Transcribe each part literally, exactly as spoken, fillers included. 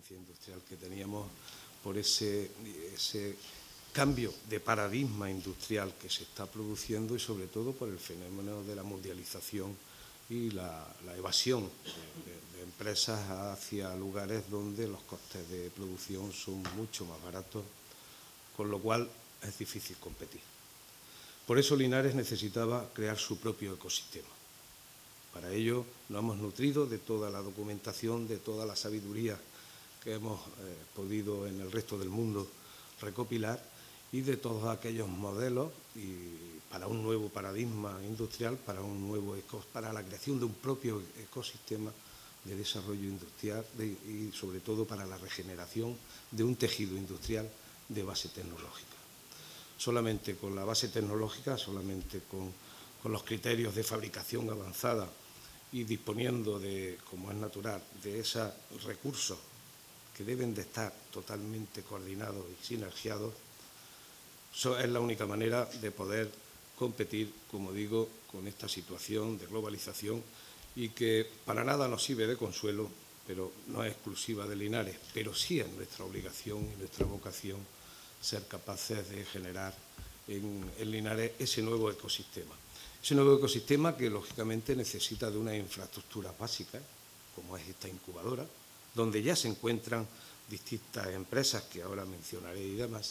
experiencia industrial que teníamos, por ese, ese cambio de paradigma industrial que se está produciendo y sobre todo por el fenómeno de la mundialización y la, la evasión de, de, de empresas hacia lugares donde los costes de producción son mucho más baratos, con lo cual es difícil competir. Por eso Linares necesitaba crear su propio ecosistema. Para ello nos hemos nutrido de toda la documentación, de toda la sabiduría que hemos eh, podido en el resto del mundo recopilar y de todos aquellos modelos y para un nuevo paradigma industrial, para, un nuevo eco, para la creación de un propio ecosistema de desarrollo industrial de, y sobre todo para la regeneración de un tejido industrial de base tecnológica. Solamente con la base tecnológica, solamente con, con los criterios de fabricación avanzada y disponiendo de, como es natural, de esos recursos que deben de estar totalmente coordinados y sinergiados, eso es la única manera de poder competir, como digo, con esta situación de globalización y que para nada nos sirve de consuelo, pero no es exclusiva de Linares, pero sí es nuestra obligación y nuestra vocación ser capaces de generar en, en Linares ese nuevo ecosistema. Ese nuevo ecosistema que, lógicamente, necesita de una infraestructura básica, como es esta incubadora, donde ya se encuentran distintas empresas que ahora mencionaré y demás,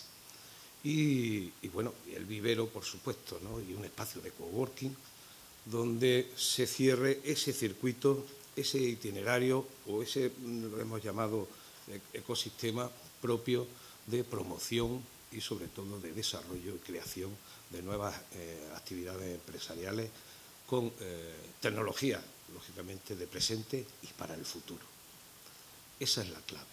y, y bueno, el vivero, por supuesto, ¿no? Y un espacio de coworking, donde se cierre ese circuito, ese itinerario o ese, lo hemos llamado, ecosistema propio de promoción y sobre todo de desarrollo y creación de nuevas eh, actividades empresariales con eh, tecnología, lógicamente, de presente y para el futuro. Esa es la clave.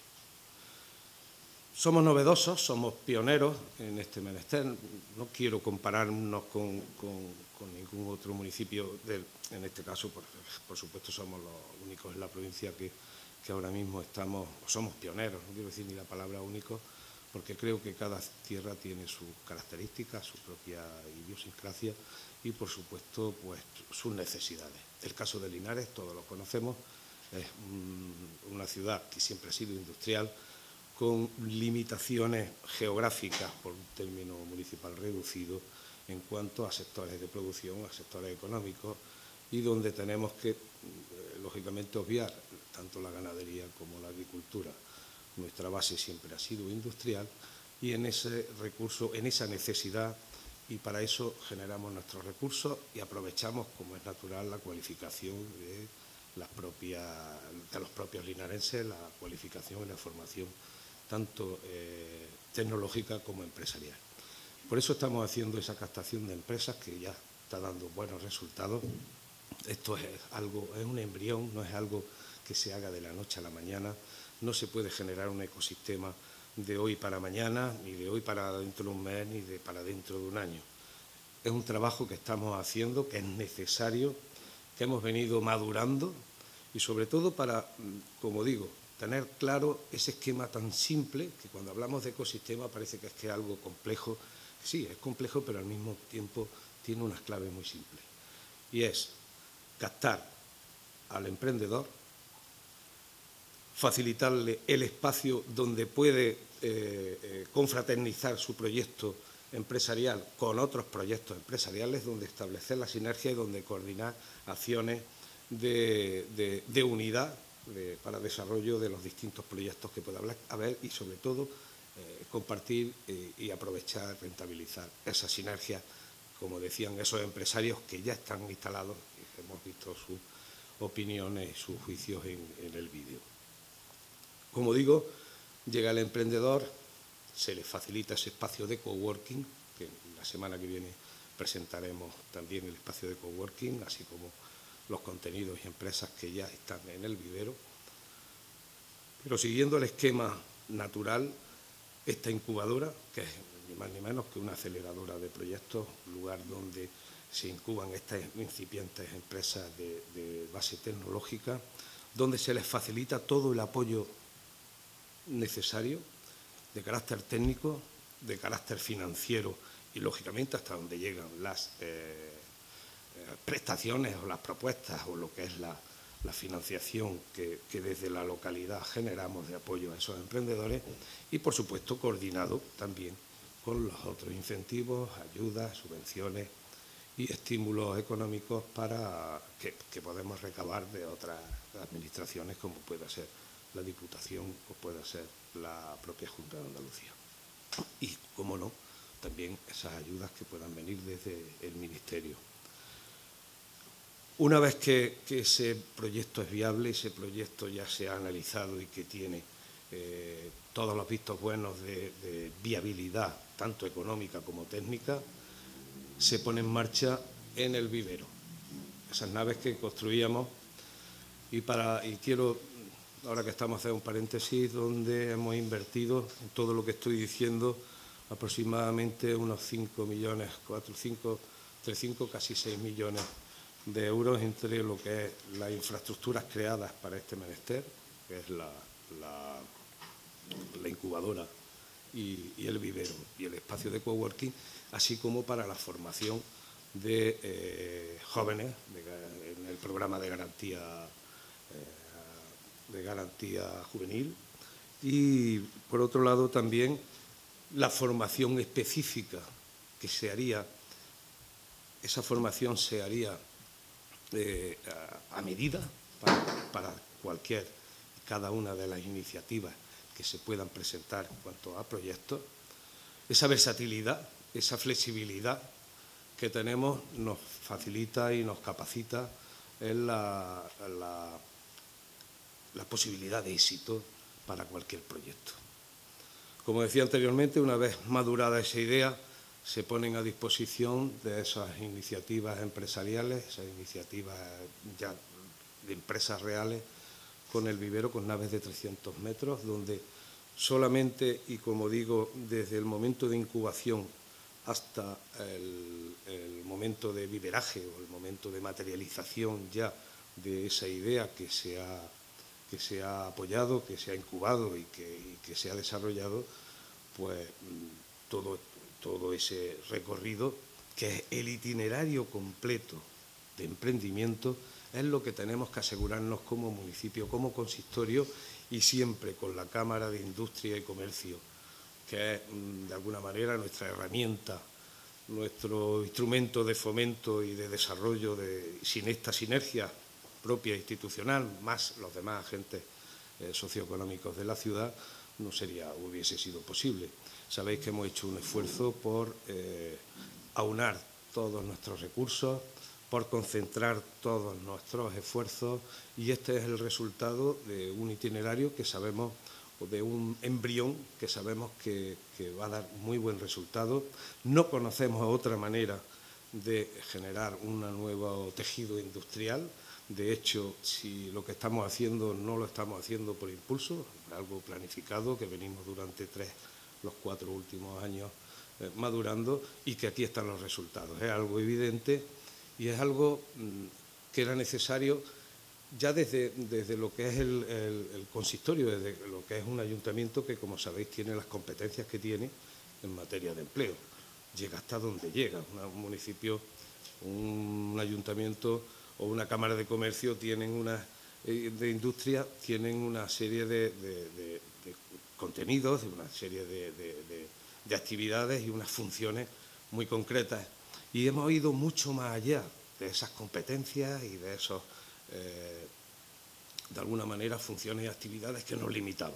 Somos novedosos, somos pioneros en este menester. No quiero compararnos con, con, con ningún otro municipio, del, en este caso, por, por supuesto, somos los únicos en la provincia que, que ahora mismo estamos, somos pioneros, no quiero decir ni la palabra único, porque creo que cada tierra tiene sus características, su propia idiosincrasia y, por supuesto, pues, sus necesidades. El caso de Linares, todos lo conocemos, es una ciudad que siempre ha sido industrial, con limitaciones geográficas, por un término municipal reducido, en cuanto a sectores de producción, a sectores económicos, y donde tenemos que, lógicamente, obviar tanto la ganadería como la agricultura. Nuestra base siempre ha sido industrial y en ese recurso, en esa necesidad, y para eso generamos nuestros recursos y aprovechamos, como es natural, la cualificación de, las propias, de los propios linarenses, la cualificación y la formación tanto eh, tecnológica como empresarial. Por eso estamos haciendo esa captación de empresas que ya está dando buenos resultados. Esto es algo, es un embrión, no es algo que se haga de la noche a la mañana. No se puede generar un ecosistema de hoy para mañana, ni de hoy para dentro de un mes, ni de para dentro de un año. Es un trabajo que estamos haciendo, que es necesario, que hemos venido madurando y sobre todo para, como digo, tener claro ese esquema tan simple que cuando hablamos de ecosistema parece que es que es algo complejo. Sí, es complejo, pero al mismo tiempo tiene unas claves muy simples. Y es captar al emprendedor, facilitarle el espacio donde puede eh, eh, confraternizar su proyecto empresarial con otros proyectos empresariales, donde establecer la sinergia y donde coordinar acciones de, de, de unidad de, para desarrollo de los distintos proyectos que pueda haber y, sobre todo, eh, compartir eh, y aprovechar, rentabilizar esa sinergia, como decían esos empresarios que ya están instalados y hemos visto sus opiniones y sus juicios en, en el vídeo. Como digo, llega el emprendedor, se le facilita ese espacio de coworking, que la semana que viene presentaremos también el espacio de coworking, así como los contenidos y empresas que ya están en el vivero. Pero siguiendo el esquema natural, esta incubadora, que es ni más ni menos que una aceleradora de proyectos, lugar donde se incuban estas incipientes empresas de, de base tecnológica, donde se les facilita todo el apoyo necesario de carácter técnico, de carácter financiero y, lógicamente, hasta donde llegan las eh, prestaciones o las propuestas o lo que es la, la financiación que, que desde la localidad generamos de apoyo a esos emprendedores y, por supuesto, coordinado también con los otros incentivos, ayudas, subvenciones y estímulos económicos para que, que podemos recabar de otras administraciones, como pueda ser la Diputación o pueda ser la propia Junta de Andalucía. Y, como no, también esas ayudas que puedan venir desde el Ministerio. Una vez que, que ese proyecto es viable, ese proyecto ya se ha analizado y que tiene eh, todos los vistos buenos de, de viabilidad, tanto económica como técnica, se pone en marcha en el vivero. Esas naves que construíamos, y, para, y quiero, ahora que estamos haciendo un paréntesis, donde hemos invertido en todo lo que estoy diciendo aproximadamente unos cinco millones, cuatro, cinco, entre cinco, casi seis millones de euros entre lo que es las infraestructuras creadas para este menester, que es la, la, la incubadora y, y el vivero y el espacio de coworking, así como para la formación de eh, jóvenes de, en el programa de garantía, eh, de garantía juvenil y, por otro lado, también la formación específica que se haría, esa formación se haría eh, a, a medida para, para cualquier, cada una de las iniciativas que se puedan presentar en cuanto a proyectos. Esa versatilidad, esa flexibilidad que tenemos nos facilita y nos capacita en la, la, la posibilidad de éxito para cualquier proyecto. Como decía anteriormente, una vez madurada esa idea, se ponen a disposición de esas iniciativas empresariales, esas iniciativas ya de empresas reales, con el vivero, con naves de trescientos metros, donde solamente, y como digo, desde el momento de incubación hasta el, el momento de viveraje o el momento de materialización ya de esa idea que se ha, que se ha apoyado, que se ha incubado y que, y que se ha desarrollado, pues todo, todo ese recorrido, que es el itinerario completo de emprendimiento, es lo que tenemos que asegurarnos como municipio, como consistorio y siempre con la Cámara de Industria y Comercio, que es de alguna manera nuestra herramienta, nuestro instrumento de fomento y de desarrollo, de, sin esta sinergia propia institucional, más los demás agentes eh, socioeconómicos de la ciudad, no sería, hubiese sido posible. Sabéis que hemos hecho un esfuerzo por eh, aunar todos nuestros recursos, por concentrar todos nuestros esfuerzos, y este es el resultado de un itinerario que sabemos, o de un embrión que sabemos que, que va a dar muy buen resultado. No conocemos otra manera de generar un nuevo tejido industrial. De hecho, si lo que estamos haciendo no lo estamos haciendo por impulso, algo planificado que venimos durante tres, los cuatro últimos años eh, madurando, y que aquí están los resultados. Es algo evidente y es algo mmm, que era necesario ya desde, desde lo que es el, el, el consistorio, desde lo que es un ayuntamiento que, como sabéis, tiene las competencias que tiene en materia de empleo. Llega hasta donde llega. Un municipio, un ayuntamiento o una cámara de comercio tienen una, eh, de industria tienen una serie de, de, de, de contenidos, de una serie de, de, de, de actividades y unas funciones muy concretas. Y hemos ido mucho más allá de esas competencias y de esos, eh, de alguna manera, funciones y actividades que nos limitaban.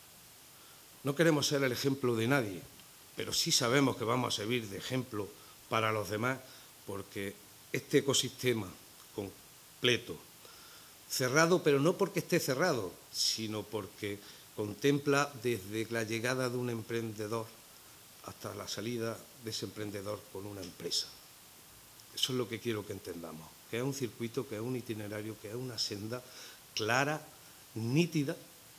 No queremos ser el ejemplo de nadie, pero sí sabemos que vamos a servir de ejemplo para los demás, porque este ecosistema completo, cerrado, pero no porque esté cerrado, sino porque contempla desde la llegada de un emprendedor hasta la salida de ese emprendedor con una empresa. Eso es lo que quiero que entendamos, que es un circuito, que es un itinerario, que es una senda clara, nítida,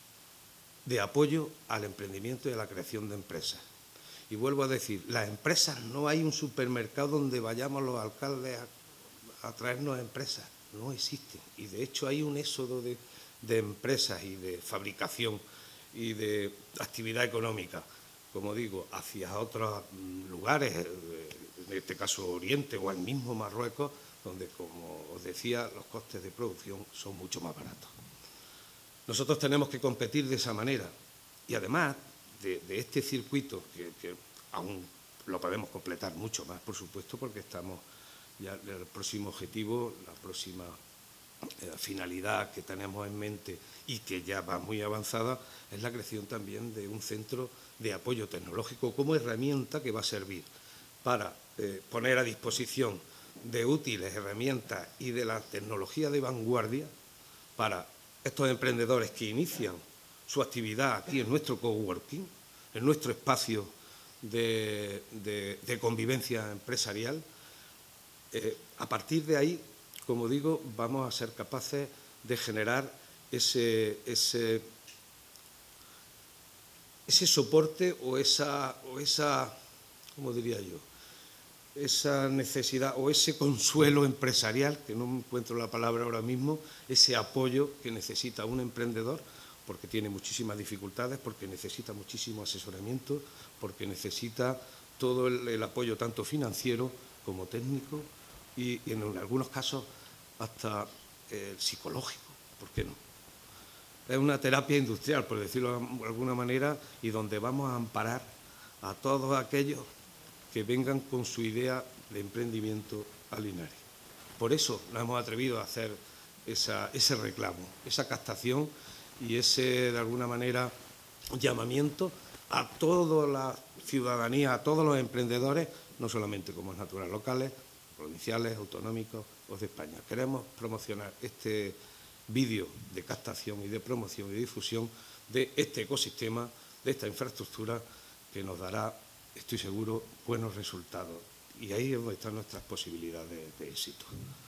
de apoyo al emprendimiento y a la creación de empresas. Y vuelvo a decir, las empresas, no hay un supermercado donde vayamos los alcaldes a, a traernos empresas, no existen. Y de hecho hay un éxodo de, de empresas y de fabricación y de actividad económica, como digo, hacia otros lugares, en este caso Oriente o el mismo Marruecos, donde, como os decía, los costes de producción son mucho más baratos. Nosotros tenemos que competir de esa manera y además de, de este circuito, que, que aún lo podemos completar mucho más, por supuesto, porque estamos ya en el próximo objetivo, la próxima eh, finalidad que tenemos en mente y que ya va muy avanzada, es la creación también de un centro de apoyo tecnológico como herramienta que va a servir para eh, poner a disposición de útiles herramientas y de la tecnología de vanguardia para estos emprendedores que inician su actividad aquí en nuestro coworking, en nuestro espacio de, de, de convivencia empresarial. Eh, a partir de ahí, como digo, vamos a ser capaces de generar ese, ese, ese soporte o esa, o esa, ¿cómo diría yo?, esa necesidad o ese consuelo empresarial, que no encuentro la palabra ahora mismo, ese apoyo que necesita un emprendedor, porque tiene muchísimas dificultades, porque necesita muchísimo asesoramiento, porque necesita todo el, el apoyo tanto financiero como técnico y, y en algunos casos hasta eh, psicológico, ¿por qué no? Es una terapia industrial, por decirlo de alguna manera, y donde vamos a amparar a todos aquellos que vengan con su idea de emprendimiento a Linares. Por eso nos hemos atrevido a hacer esa, ese reclamo, esa captación y ese, de alguna manera, llamamiento a toda la ciudadanía, a todos los emprendedores, no solamente como es natural, locales, provinciales, autonómicos o de España. Queremos promocionar este vídeo de captación y de promoción y difusión de este ecosistema, de esta infraestructura que nos dará, estoy seguro, buenos resultados. Y ahí es donde están nuestras posibilidades de éxito.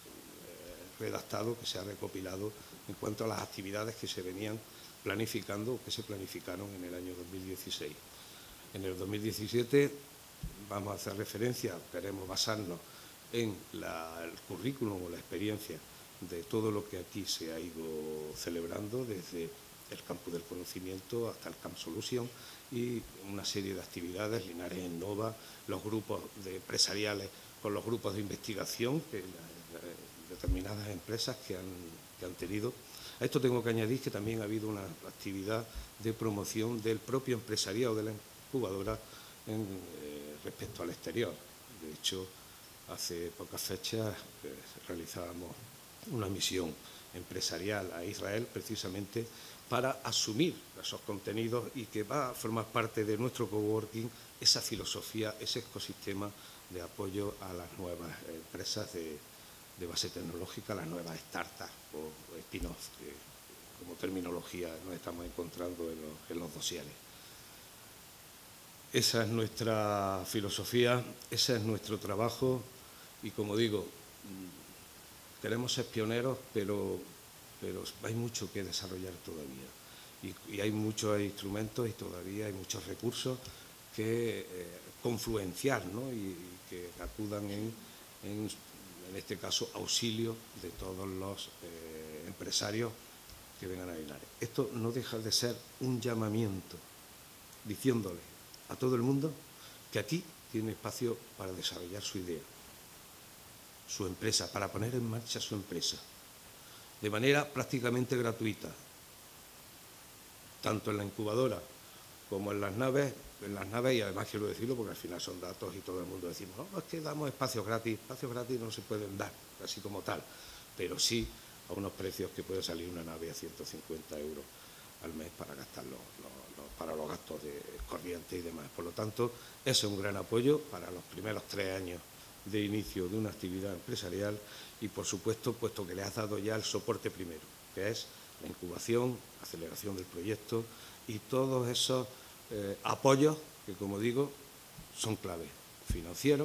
Eh, redactado, que se ha recopilado en cuanto a las actividades que se venían planificando o que se planificaron en el año dos mil dieciséis. En el dos mil diecisiete vamos a hacer referencia, queremos basarnos en la, el currículum o la experiencia de todo lo que aquí se ha ido celebrando, desde el campus del conocimiento hasta el Camp Solution y una serie de actividades, Linares Innova, los grupos de empresariales con los grupos de investigación, que, determinadas empresas que han, que han tenido. A esto tengo que añadir que también ha habido una actividad de promoción del propio empresariado de la incubadora en, eh, respecto al exterior. De hecho, hace pocas fechas eh, realizábamos una misión empresarial a Israel precisamente para asumir esos contenidos y que va a formar parte de nuestro coworking esa filosofía, ese ecosistema de apoyo a las nuevas empresas de, de base tecnológica, las nuevas startups o spin-off, que como terminología nos estamos encontrando en los, en los dosieres. Esa es nuestra filosofía, ese es nuestro trabajo y, como digo, queremos ser pioneros, pero, pero hay mucho que desarrollar todavía. Y, y hay muchos instrumentos y todavía hay muchos recursos que eh, confluenciar, ¿no? y, y que acudan en, en, en este caso, auxilio de todos los eh, empresarios que vengan a Linares. Esto no deja de ser un llamamiento diciéndole a todo el mundo que aquí tiene espacio para desarrollar su idea, su empresa, para poner en marcha su empresa, de manera prácticamente gratuita, tanto en la incubadora como en las naves, en las naves, y además quiero decirlo porque al final son datos y todo el mundo decimos, no, es que damos espacios gratis, espacios gratis no se pueden dar, así como tal, pero sí a unos precios que puede salir una nave a ciento cincuenta euros al mes para gastar los, los, los, para los gastos de corriente y demás. Por lo tanto, ese es un gran apoyo para los primeros tres años de inicio de una actividad empresarial y, por supuesto, puesto que le has dado ya el soporte primero, que es la incubación, aceleración del proyecto y todos esos eh, apoyos que, como digo, son clave, financieros,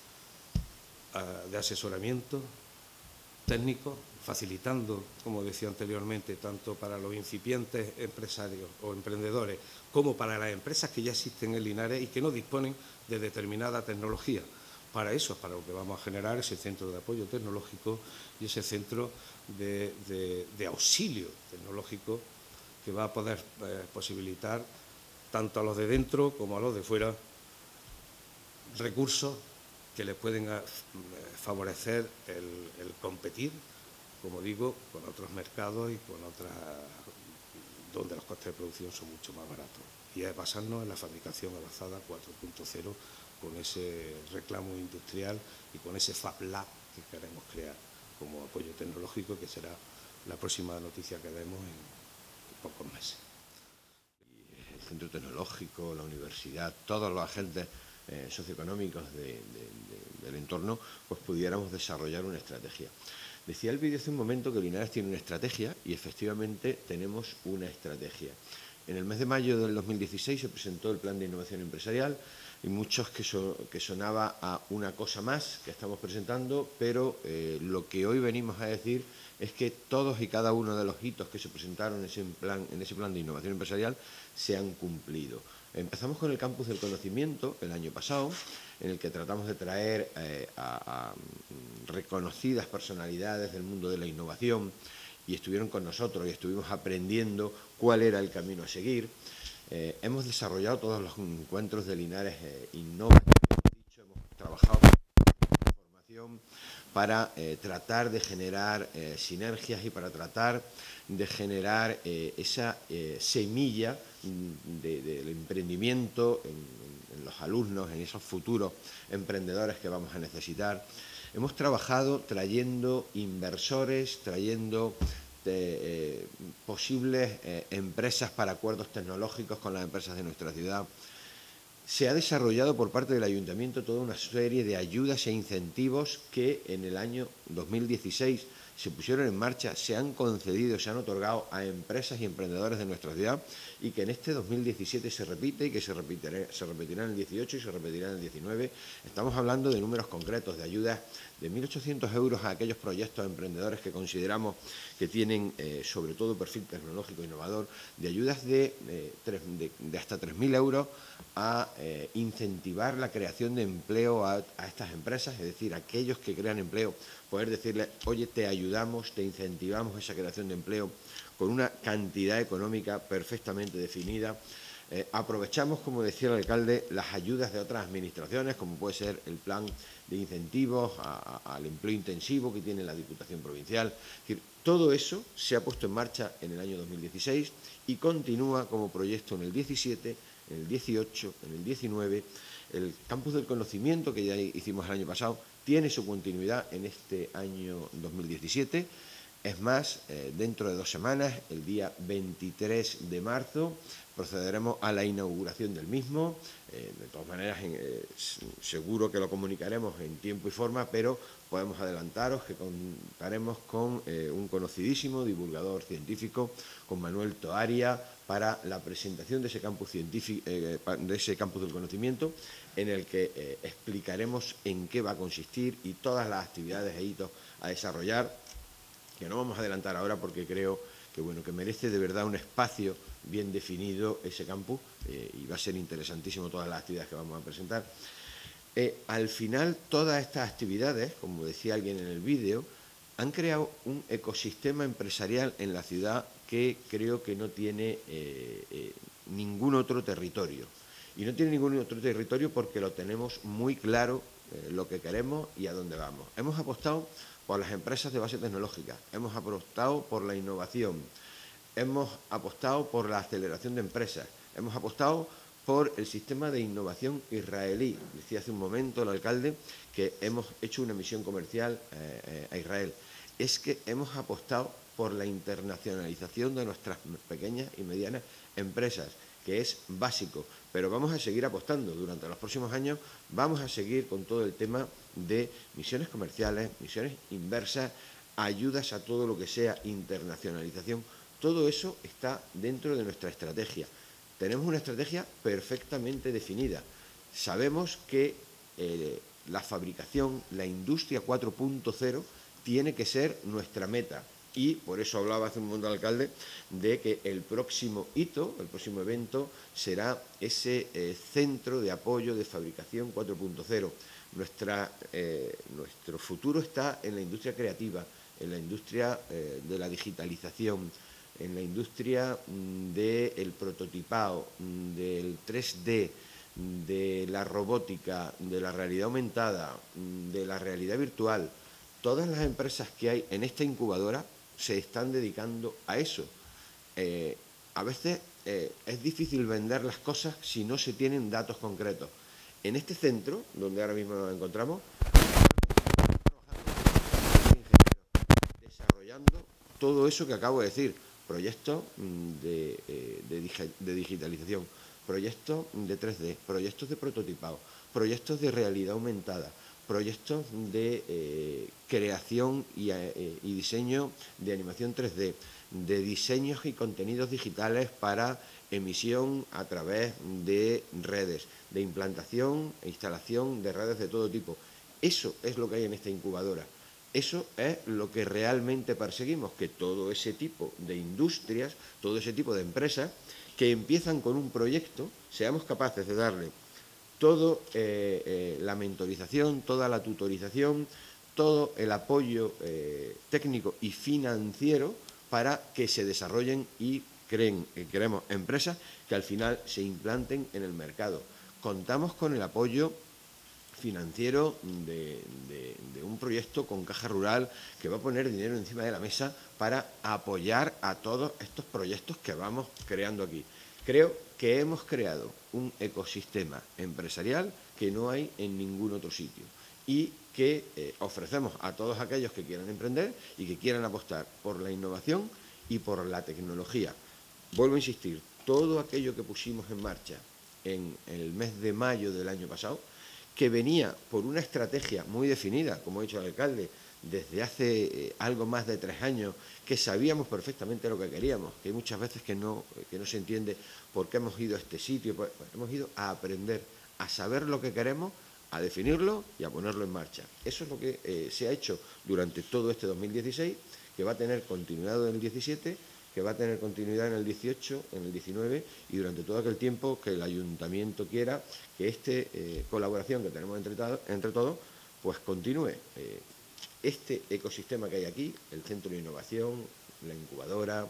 uh, de asesoramiento, técnico, facilitando, como decía anteriormente, tanto para los incipientes empresarios o emprendedores como para las empresas que ya existen en Linares y que no disponen de determinada tecnología. Para eso es para lo que vamos a generar ese centro de apoyo tecnológico y ese centro de, de, de auxilio tecnológico que va a poder eh, posibilitar tanto a los de dentro como a los de fuera recursos que les pueden a, favorecer el, el competir, como digo, con otros mercados y con otras donde los costes de producción son mucho más baratos. Y es basarnos en la fabricación avanzada cuatro punto cero con ese reclamo industrial y con ese Fab Lab que queremos crear como apoyo tecnológico, que será la próxima noticia que demos en pocos meses. El centro tecnológico, la universidad, todos los agentes eh, socioeconómicos de, de, de, del entorno, pues pudiéramos desarrollar una estrategia. Decía el vídeo hace un momento que Linares tiene una estrategia y efectivamente tenemos una estrategia. En el mes de mayo del dos mil dieciséis se presentó el Plan de Innovación Empresarial y muchos que, so, que sonaba a una cosa más que estamos presentando, pero eh, lo que hoy venimos a decir es que todos y cada uno de los hitos que se presentaron en ese plan, en ese plan de innovación empresarial se han cumplido. Empezamos con el Campus del Conocimiento el año pasado, en el que tratamos de traer eh, a, a reconocidas personalidades del mundo de la innovación y estuvieron con nosotros y estuvimos aprendiendo cuál era el camino a seguir. Eh, hemos desarrollado todos los encuentros de Linares eh, Innova, dicho, hemos trabajado en formación para eh, tratar de generar eh, sinergias y para tratar de generar eh, esa eh, semilla de, de, del emprendimiento en, en, en los alumnos, en esos futuros emprendedores que vamos a necesitar. Hemos trabajado trayendo inversores, trayendo de, eh, posibles eh, empresas para acuerdos tecnológicos con las empresas de nuestra ciudad. Se ha desarrollado por parte del Ayuntamiento toda una serie de ayudas e incentivos que en el año dos mil dieciséis se pusieron en marcha, se han concedido, se han otorgado a empresas y emprendedores de nuestra ciudad y que en este dos mil diecisiete se repite y que se repetirá, se repetirá en el dieciocho y se repetirá en el diecinueve. Estamos hablando de números concretos, de ayudas de mil ochocientos euros a aquellos proyectos emprendedores que consideramos que tienen eh, sobre todo perfil tecnológico innovador, de ayudas de, eh, tres, de, de hasta tres mil euros a eh, incentivar la creación de empleo a, a estas empresas, es decir, aquellos que crean empleo, poder decirles, oye, te ayudamos, te incentivamos esa creación de empleo con una cantidad económica perfectamente definida. Eh, aprovechamos, como decía el alcalde, las ayudas de otras administraciones, como puede ser el plan de incentivos a, a, al empleo intensivo que tiene la Diputación Provincial. Es decir, todo eso se ha puesto en marcha en el año dos mil dieciséis y continúa como proyecto en el diecisiete, en el dieciocho, en el diecinueve. El Campus del Conocimiento, que ya hicimos el año pasado, tiene su continuidad en este año dos mil diecisiete. Es más, eh, dentro de dos semanas, el día veintitrés de marzo, procederemos a la inauguración del mismo. Eh, de todas maneras, eh, seguro que lo comunicaremos en tiempo y forma, pero podemos adelantaros que contaremos con eh, un conocidísimo divulgador científico, con Manuel Toaria, para la presentación de ese campus científico, eh, de ese campus del conocimiento, en el que eh, explicaremos en qué va a consistir y todas las actividades e hitos a desarrollar, que no vamos a adelantar ahora porque creo que, bueno, que merece de verdad un espacio bien definido ese campus eh, y va a ser interesantísimo todas las actividades que vamos a presentar. Eh, al final, todas estas actividades, como decía alguien en el vídeo, han creado un ecosistema empresarial en la ciudad que creo que no tiene eh, eh, ningún otro territorio. Y no tiene ningún otro territorio porque lo tenemos muy claro eh, lo que queremos y a dónde vamos. Hemos apostado por las empresas de base tecnológica, hemos apostado por la innovación, hemos apostado por la aceleración de empresas, hemos apostado por el sistema de innovación israelí. Decía hace un momento el alcalde que hemos hecho una misión comercial eh, eh, a Israel. Es que hemos apostado por la internacionalización de nuestras pequeñas y medianas empresas, que es básico, pero vamos a seguir apostando. Durante los próximos años vamos a seguir con todo el tema de misiones comerciales, misiones inversas, ayudas a todo lo que sea internacionalización. Todo eso está dentro de nuestra estrategia. Tenemos una estrategia perfectamente definida. Sabemos que eh, la fabricación, la industria cuatro punto cero, tiene que ser nuestra meta. Y por eso hablaba hace un momento el alcalde de que el próximo hito, el próximo evento, será ese eh, centro de apoyo de fabricación cuatro punto cero. Nuestra, eh, nuestro futuro está en la industria creativa, en la industria eh, de la digitalización, en la industria mm, del prototipado, mm, del tres D, de la robótica, de la realidad aumentada, de la realidad virtual, todas las empresas que hay en esta incubadora se están dedicando a eso. Eh, a veces eh, es difícil vender las cosas si no se tienen datos concretos. En este centro, donde ahora mismo nos encontramos, desarrollando todo eso que acabo de decir, proyectos de, de, de digitalización, proyectos de tres D, proyectos de prototipado, proyectos de realidad aumentada, proyectos de eh, creación y, eh, y diseño de animación tres D, de diseños y contenidos digitales para emisión a través de redes, de implantación e instalación de redes de todo tipo. Eso es lo que hay en esta incubadora. Eso es lo que realmente perseguimos, que todo ese tipo de industrias, todo ese tipo de empresas que empiezan con un proyecto, seamos capaces de darle toda eh, eh, la mentorización, toda la tutorización, todo el apoyo eh, técnico y financiero para que se desarrollen y creen, eh, queremos empresas que al final se implanten en el mercado. Contamos con el apoyo financiero de, de, de un proyecto con Caja Rural que va a poner dinero encima de la mesa para apoyar a todos estos proyectos que vamos creando aquí. Creo que hemos creado un ecosistema empresarial que no hay en ningún otro sitio y que eh, ofrecemos a todos aquellos que quieran emprender y que quieran apostar por la innovación y por la tecnología. Vuelvo a insistir, todo aquello que pusimos en marcha en el mes de mayo del año pasado, que venía por una estrategia muy definida, como ha dicho el alcalde, desde hace eh, algo más de tres años, que sabíamos perfectamente lo que queríamos, que hay muchas veces que no, que no se entiende por qué hemos ido a este sitio, pues, pues, hemos ido a aprender, a saber lo que queremos, a definirlo y a ponerlo en marcha. Eso es lo que eh, se ha hecho durante todo este dos mil dieciséis, que va a tener continuidad en el diecisiete, que va a tener continuidad en el dieciocho, en el diecinueve y durante todo aquel tiempo que el ayuntamiento quiera que esta eh, colaboración que tenemos entre, entre todos pues continúe. Eh, este ecosistema que hay aquí, el centro de innovación, la incubadora,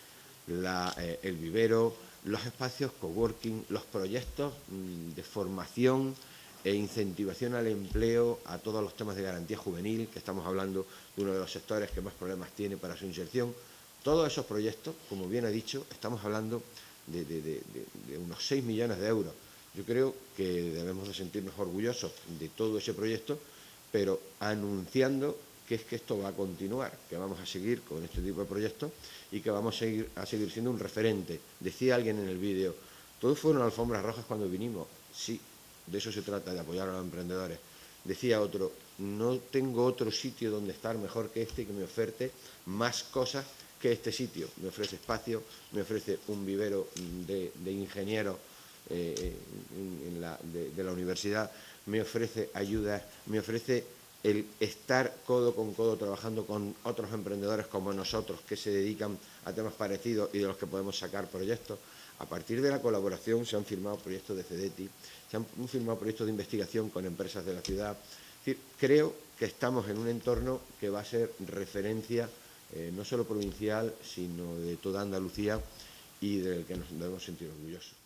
la, eh, el vivero, los espacios coworking, los proyectos mmm, de formación e incentivación al empleo, a todos los temas de garantía juvenil, que estamos hablando de uno de los sectores que más problemas tiene para su inserción. Todos esos proyectos, como bien ha dicho, estamos hablando de, de, de, de unos seis millones de euros. Yo creo que debemos de sentirnos orgullosos de todo ese proyecto, pero anunciando que es que esto va a continuar, que vamos a seguir con este tipo de proyectos y que vamos a seguir, a seguir siendo un referente. Decía alguien en el vídeo, todos fueron alfombras rojas cuando vinimos. Sí, de eso se trata, de apoyar a los emprendedores. Decía otro, no tengo otro sitio donde estar mejor que este que me oferte más cosas que este sitio. Me ofrece espacio, me ofrece un vivero de, de ingenieros eh, en, en la, de, de la universidad, me ofrece ayudas, me ofrece el estar codo con codo trabajando con otros emprendedores como nosotros que se dedican a temas parecidos y de los que podemos sacar proyectos. A partir de la colaboración se han firmado proyectos de CEDETI, se han firmado proyectos de investigación con empresas de la ciudad. Es decir, creo que estamos en un entorno que va a ser referencia Eh, no solo provincial, sino de toda Andalucía y del que nos debemos sentir orgullosos.